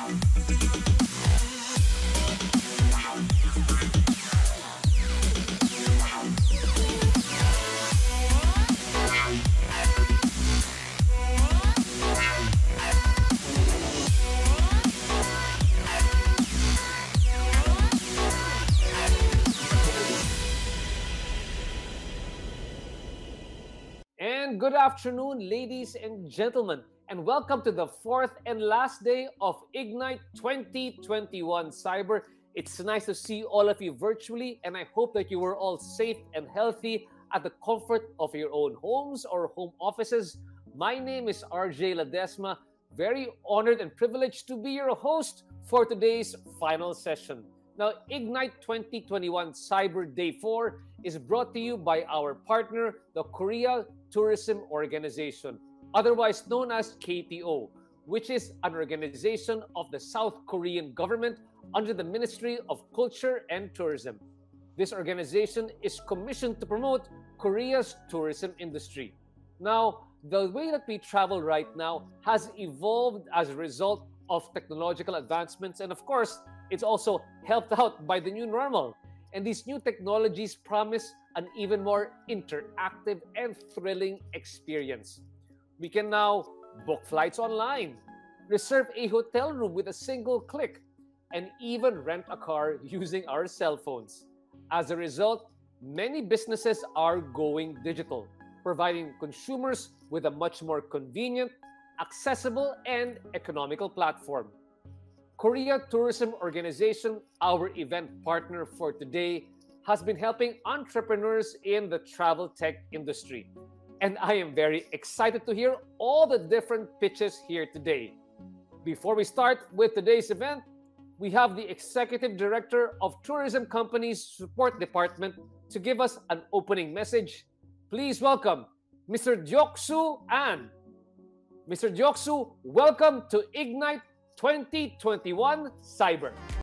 And good afternoon, ladies and gentlemen, and welcome to the fourth and last day of Ignite 2021 Cyber. It's nice to see all of you virtually, and I hope that you were all safe and healthy at the comfort of your own homes or home offices. My name is RJ Ladesma, very honored and privileged to be your host for today's final session. Now, Ignite 2021 Cyber Day 4 is brought to you by our partner, the Korea Tourism Organization, otherwise known as KTO, which is an organization of the South Korean government under the Ministry of Culture and Tourism. This organization is commissioned to promote Korea's tourism industry. Now, the way that we travel right now has evolved as a result of technological advancements, and of course, it's also helped out by the new normal. And these new technologies promise an even more interactive and thrilling experience. We can now book flights online, reserve a hotel room with a single click, and even rent a car using our cell phones. As a result, many businesses are going digital, providing consumers with a much more convenient, accessible, and economical platform. Korea Tourism Organization, our event partner for today, has been helping entrepreneurs in the travel tech industry. And I am very excited to hear all the different pitches here today. Before we start with today's event, we have the Executive Director of Tourism Companies Support Department to give us an opening message. Please welcome Mr. Deok-soo An. Mr. Deok-soo, welcome to Ignite 2021 Cyber.